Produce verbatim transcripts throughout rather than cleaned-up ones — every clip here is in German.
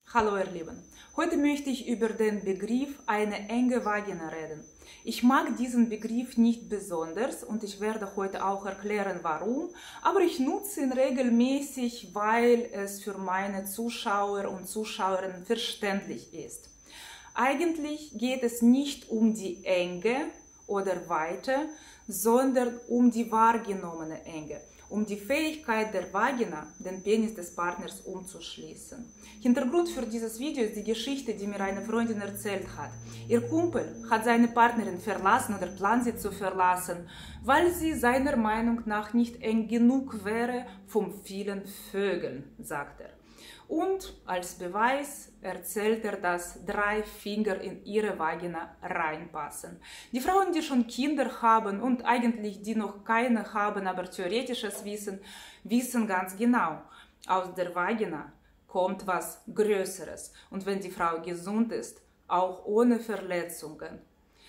Hallo ihr Lieben, heute möchte ich über den Begriff eine enge Vagina reden. Ich mag diesen Begriff nicht besonders und ich werde heute auch erklären warum, aber ich nutze ihn regelmäßig, weil es für meine Zuschauer und Zuschauerinnen verständlich ist. Eigentlich geht es nicht um die Enge oder Weite, sondern um die wahrgenommene Enge, um die Fähigkeit der Vagina, den Penis des Partners umzuschließen. Hintergrund für dieses Video ist die Geschichte, die mir eine Freundin erzählt hat. Ihr Kumpel hat seine Partnerin verlassen oder plant sie zu verlassen, weil sie seiner Meinung nach nicht eng genug wäre vom vielen Vögeln, sagt er. Und als Beweis erzählt er, dass drei Finger in ihre Vagina reinpassen. Die Frauen, die schon Kinder haben und eigentlich die noch keine haben, aber theoretisches Wissen, wissen ganz genau, aus der Vagina kommt was Größeres. Und wenn die Frau gesund ist, auch ohne Verletzungen.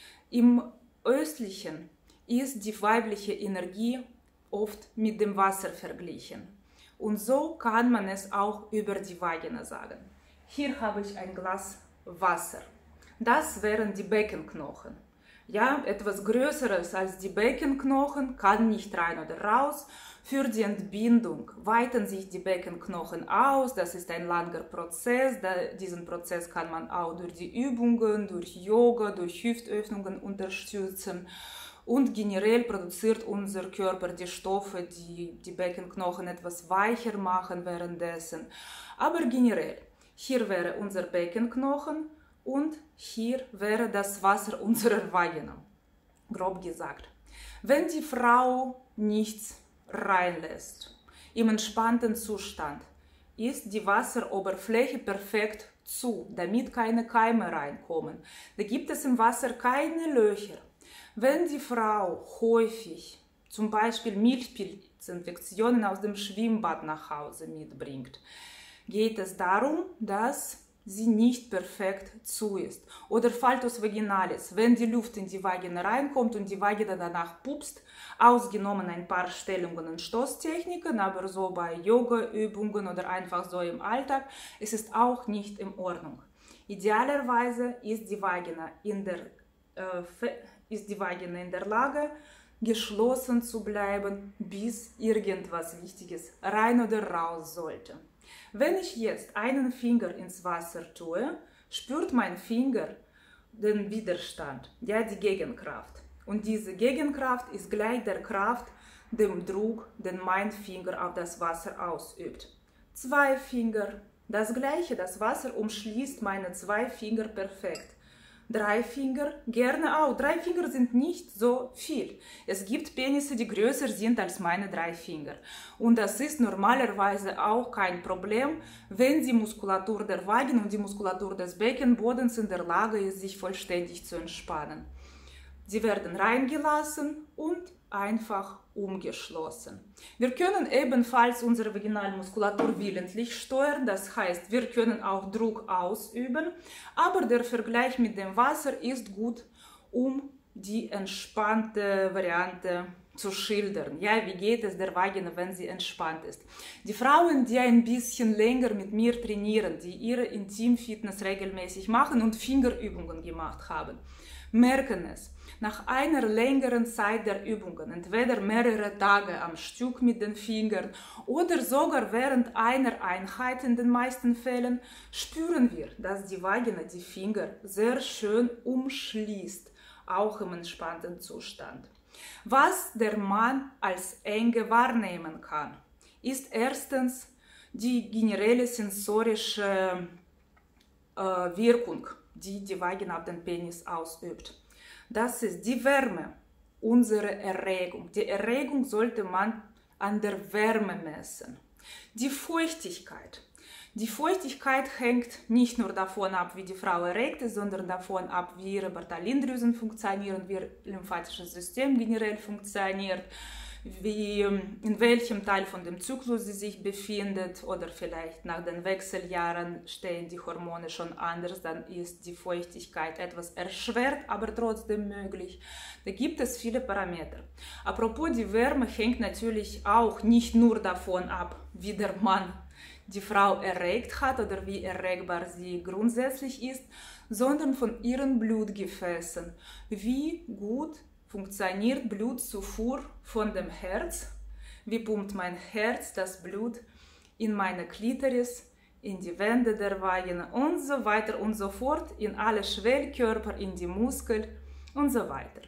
Im Östlichen ist die weibliche Energie oft mit dem Wasser verglichen. Und so kann man es auch über die Vagina sagen. Hier habe ich ein Glas Wasser. Das wären die Beckenknochen. Ja, etwas Größeres als die Beckenknochen kann nicht rein oder raus. Für die Entbindung weiten sich die Beckenknochen aus. Das ist ein langer Prozess. Diesen Prozess kann man auch durch die Übungen, durch Yoga, durch Hüftöffnungen unterstützen. Und generell produziert unser Körper die Stoffe, die die Beckenknochen etwas weicher machen währenddessen. Aber generell, hier wäre unser Beckenknochen und hier wäre das Wasser unserer Vagina, grob gesagt. Wenn die Frau nichts reinlässt, im entspannten Zustand, ist die Wasseroberfläche perfekt zu, damit keine Keime reinkommen. Da gibt es im Wasser keine Löcher. Wenn die Frau häufig zum Beispiel Milchpilzinfektionen aus dem Schwimmbad nach Hause mitbringt, geht es darum, dass sie nicht perfekt zu ist. Oder Faltus vaginalis, wenn die Luft in die Vagina reinkommt und die Vagina danach pupst, ausgenommen ein paar Stellungen und Stoßtechniken, aber so bei Yoga-Übungen oder einfach so im Alltag, ist es auch nicht in Ordnung. Idealerweise ist die Vagina in der äh, ist die Vagina in der Lage, geschlossen zu bleiben, bis irgendwas Wichtiges rein oder raus sollte. Wenn ich jetzt einen Finger ins Wasser tue, spürt mein Finger den Widerstand, ja, die Gegenkraft. Und diese Gegenkraft ist gleich der Kraft, dem Druck, den mein Finger auf das Wasser ausübt. Zwei Finger, das gleiche, das Wasser umschließt meine zwei Finger perfekt. Drei Finger, gerne auch. Drei Finger sind nicht so viel. Es gibt Penisse, die größer sind als meine drei Finger. Und das ist normalerweise auch kein Problem, wenn die Muskulatur der Vagina und die Muskulatur des Beckenbodens in der Lage ist, sich vollständig zu entspannen. Sie werden reingelassen und einfach umgeschlossen. Wir können ebenfalls unsere Vaginalmuskulatur willentlich steuern, das heißt, wir können auch Druck ausüben, aber der Vergleich mit dem Wasser ist gut, um die entspannte Variante zu schildern. Ja, wie geht es der Vagina, wenn sie entspannt ist? Die Frauen, die ein bisschen länger mit mir trainieren, die ihre Intimfitness regelmäßig machen und Fingerübungen gemacht haben, merken es. Nach einer längeren Zeit der Übungen, entweder mehrere Tage am Stück mit den Fingern oder sogar während einer Einheit in den meisten Fällen, spüren wir, dass die Vagina die Finger sehr schön umschließt, auch im entspannten Zustand. Was der Mann als Enge wahrnehmen kann, ist erstens die generelle sensorische äh, Wirkung, die die Vagina auf den Penis ausübt. Das ist die Wärme, unsere Erregung. Die Erregung sollte man an der Wärme messen. Die Feuchtigkeit. Die Feuchtigkeit hängt nicht nur davon ab, wie die Frau erregt ist, sondern davon ab, wie ihre Bartholindrüsen funktionieren, wie ihr lymphatisches System generell funktioniert, wie, in welchem Teil von dem Zyklus sie sich befindet oder vielleicht nach den Wechseljahren stehen die Hormone schon anders, dann ist die Feuchtigkeit etwas erschwert, aber trotzdem möglich. Da gibt es viele Parameter. Apropos die Wärme hängt natürlich auch nicht nur davon ab, wie der Mann die Frau erregt hat oder wie erregbar sie grundsätzlich ist, sondern von ihren Blutgefäßen. Wie gut funktioniert Blutzufuhr von dem Herz? Wie pumpt mein Herz das Blut in meine Klitoris, in die Wände der Vagina und so weiter und so fort, in alle Schwellkörper, in die Muskeln und so weiter.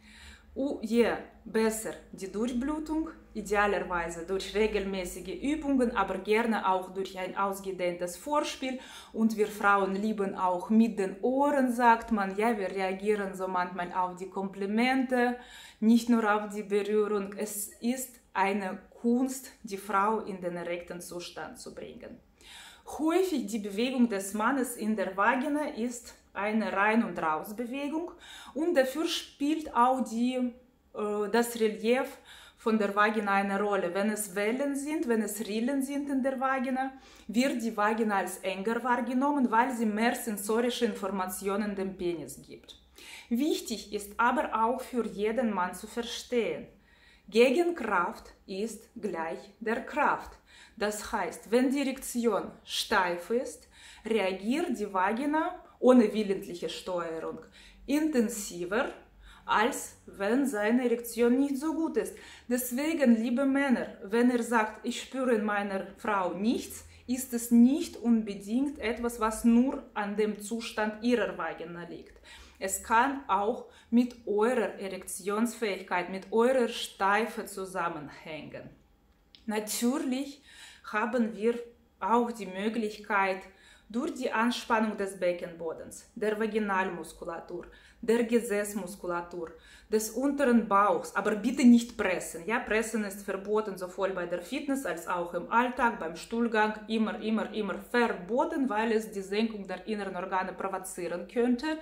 Je besser die Durchblutung, idealerweise durch regelmäßige Übungen, aber gerne auch durch ein ausgedehntes Vorspiel. Und wir Frauen lieben auch mit den Ohren, sagt man. Ja, wir reagieren so manchmal auf die Komplimente, nicht nur auf die Berührung. Es ist eine Kunst, die Frau in den erregten Zustand zu bringen. Häufig die Bewegung des Mannes in der Vagina ist eine Rein- und Rausbewegung und dafür spielt auch die, äh, das Relief von der Vagina eine Rolle. Wenn es Wellen sind, wenn es Rillen sind in der Vagina, wird die Vagina als enger wahrgenommen, weil sie mehr sensorische Informationen dem Penis gibt. Wichtig ist aber auch für jeden Mann zu verstehen, Gegenkraft ist gleich der Kraft. Das heißt, wenn die Erektion steif ist, reagiert die Vagina ohne willentliche Steuerung intensiver, als wenn seine Erektion nicht so gut ist. Deswegen, liebe Männer, wenn ihr sagt, ich spüre in meiner Frau nichts, ist es nicht unbedingt etwas, was nur an dem Zustand ihrer Vagina liegt. Es kann auch mit eurer Erektionsfähigkeit, mit eurer Steife zusammenhängen. Natürlich haben wir auch die Möglichkeit, durch die Anspannung des Beckenbodens, der Vaginalmuskulatur, der Gesäßmuskulatur, des unteren Bauchs, aber bitte nicht pressen. Ja, pressen ist verboten, sowohl bei der Fitness als auch im Alltag, beim Stuhlgang, immer, immer, immer verboten, weil es die Senkung der inneren Organe provozieren könnte.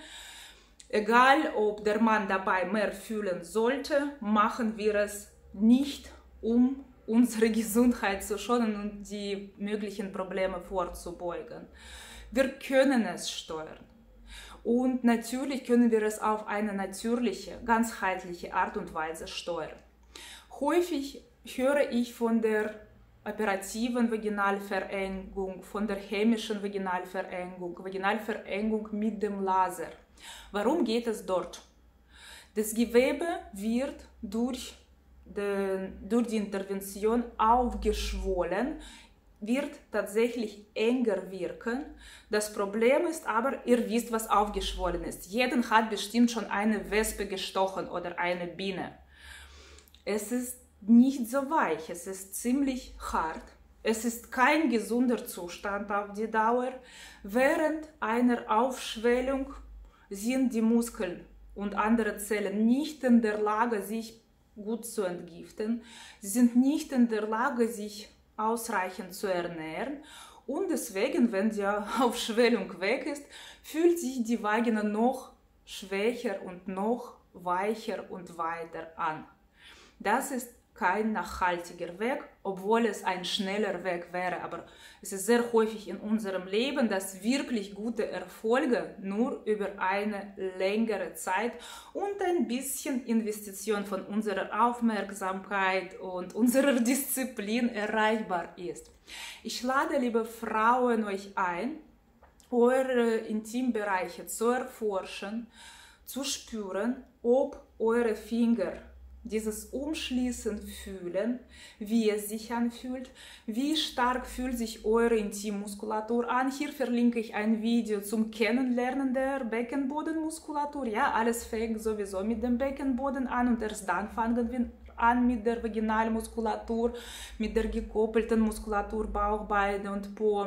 Egal, ob der Mann dabei mehr fühlen sollte, machen wir es nicht, um unsere Gesundheit zu schonen und die möglichen Probleme vorzubeugen. Wir können es steuern. Und natürlich können wir es auf eine natürliche, ganzheitliche Art und Weise steuern. Häufig höre ich von der operativen Vaginalverengung, von der chemischen Vaginalverengung, Vaginalverengung mit dem Laser. Warum geht es dort? Das Gewebe wird durch die, durch die Intervention aufgeschwollen, wird tatsächlich enger wirken. Das Problem ist aber, ihr wisst, was aufgeschwollen ist. Jeden hat bestimmt schon eine Wespe gestochen oder eine Biene. Es ist nicht so weich, es ist ziemlich hart. Es ist kein gesunder Zustand auf die Dauer. Während einer Aufschwellung sind die Muskeln und andere Zellen nicht in der Lage, sich gut zu entgiften. Sie sind nicht in der Lage, sich ausreichend zu ernähren. Und deswegen, wenn die Aufschwellung weg ist, fühlt sich die Vagina noch schwächer und noch weicher und weiter an. Das ist kein nachhaltiger Weg, obwohl es ein schneller Weg wäre. Aber es ist sehr häufig in unserem Leben, dass wirklich gute Erfolge nur über eine längere Zeit und ein bisschen Investition von unserer Aufmerksamkeit und unserer Disziplin erreichbar ist. Ich lade, liebe Frauen, euch ein, eure Intimbereiche zu erforschen, zu spüren, ob eure Finger dieses Umschließen fühlen, wie es sich anfühlt, wie stark fühlt sich eure Intimmuskulatur an. Hier verlinke ich ein Video zum Kennenlernen der Beckenbodenmuskulatur. Ja, alles fängt sowieso mit dem Beckenboden an und erst dann fangen wir an mit der Vaginalmuskulatur, mit der gekoppelten Muskulatur, Bauch, Beine und Po.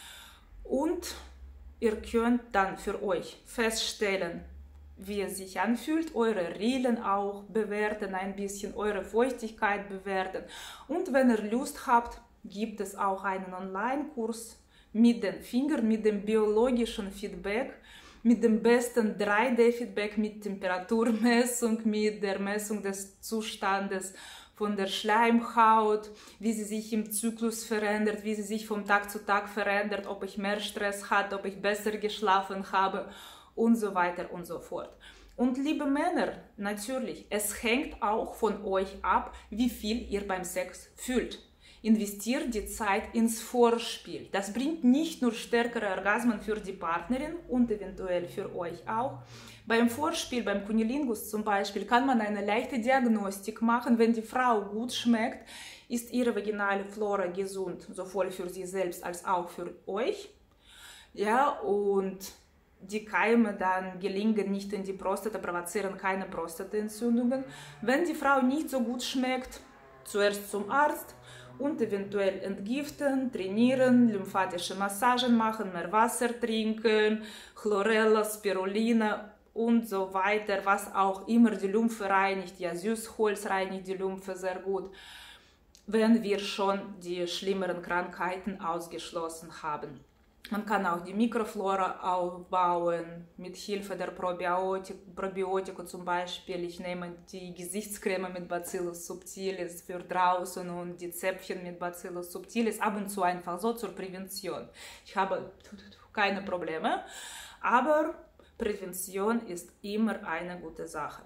Und ihr könnt dann für euch feststellen, wie es sich anfühlt, eure Rillen auch bewerten, ein bisschen eure Feuchtigkeit bewerten. Und wenn ihr Lust habt, gibt es auch einen Online-Kurs mit den Fingern, mit dem biologischen Feedback, mit dem besten drei D Feedback, mit Temperaturmessung, mit der Messung des Zustandes von der Schleimhaut, wie sie sich im Zyklus verändert, wie sie sich von Tag zu Tag verändert, ob ich mehr Stress hatte, ob ich besser geschlafen habe und so weiter und so fort. Und liebe Männer, natürlich, es hängt auch von euch ab, wie viel ihr beim Sex fühlt. investiert die Zeit ins Vorspiel. Das bringt nicht nur stärkere Orgasmen für die Partnerin und eventuell für euch auch. Beim Vorspiel, beim Cunnilingus zum Beispiel, kann man eine leichte Diagnostik machen. Wenn die Frau gut schmeckt, ist ihre vaginale Flora gesund, sowohl für sie selbst als auch für euch. Ja, und die Keime dann gelingen nicht in die Prostata, provozieren keine Prostataentzündungen. Wenn die Frau nicht so gut schmeckt, zuerst zum Arzt und eventuell entgiften, trainieren, lymphatische Massagen machen, mehr Wasser trinken, Chlorella, Spirulina und so weiter, was auch immer die Lymphe reinigt. Ja, Süßholz reinigt die Lymphe sehr gut, wenn wir schon die schlimmeren Krankheiten ausgeschlossen haben. Man kann auch die Mikroflora aufbauen mit Hilfe der Probiotik, Probiotika zum Beispiel. Ich nehme die Gesichtscreme mit Bacillus subtilis für draußen und die Zäpfchen mit Bacillus subtilis ab und zu einfach so zur Prävention. Ich habe keine Probleme, aber Prävention ist immer eine gute Sache.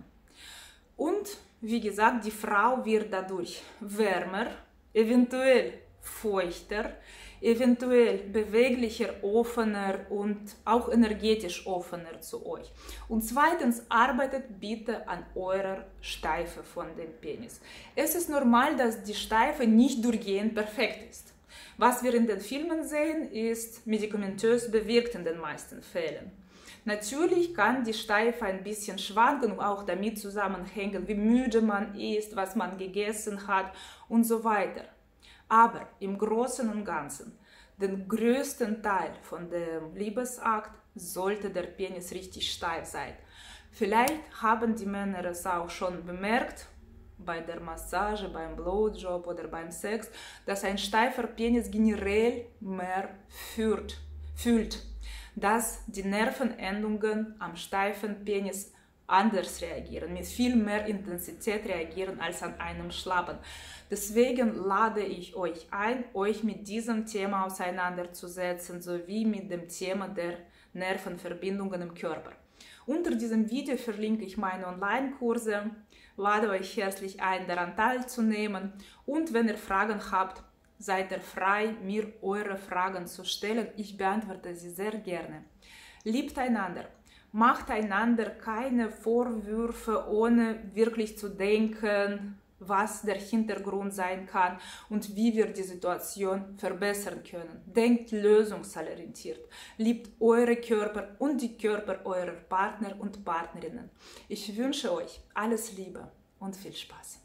Und wie gesagt, die Frau wird dadurch wärmer, eventuell feuchter, eventuell beweglicher, offener und auch energetisch offener zu euch. Und zweitens, arbeitet bitte an eurer Steife von dem Penis. Es ist normal, dass die Steife nicht durchgehend perfekt ist. Was wir in den Filmen sehen, ist medikamentös bewirkt in den meisten Fällen. Natürlich kann die Steife ein bisschen schwanken und auch damit zusammenhängen, wie müde man ist, was man gegessen hat und so weiter. Aber im Großen und Ganzen, den größten Teil von dem Liebesakt, sollte der Penis richtig steif sein. Vielleicht haben die Männer es auch schon bemerkt, bei der Massage, beim Blowjob oder beim Sex, dass ein steifer Penis generell mehr fühlt, fühlt, dass die Nervenendungen am steifen Penis anders reagieren, mit viel mehr Intensität reagieren als an einem schlappen. Deswegen lade ich euch ein, euch mit diesem Thema auseinanderzusetzen, sowie mit dem Thema der Nervenverbindungen im Körper. Unter diesem Video verlinke ich meine Online-Kurse, lade euch herzlich ein, daran teilzunehmen und wenn ihr Fragen habt, seid ihr frei, mir eure Fragen zu stellen. Ich beantworte sie sehr gerne. Liebt einander. Macht einander keine Vorwürfe, ohne wirklich zu denken, was der Hintergrund sein kann und wie wir die Situation verbessern können. Denkt lösungsorientiert. Liebt eure Körper und die Körper eurer Partner und Partnerinnen. Ich wünsche euch alles Liebe und viel Spaß.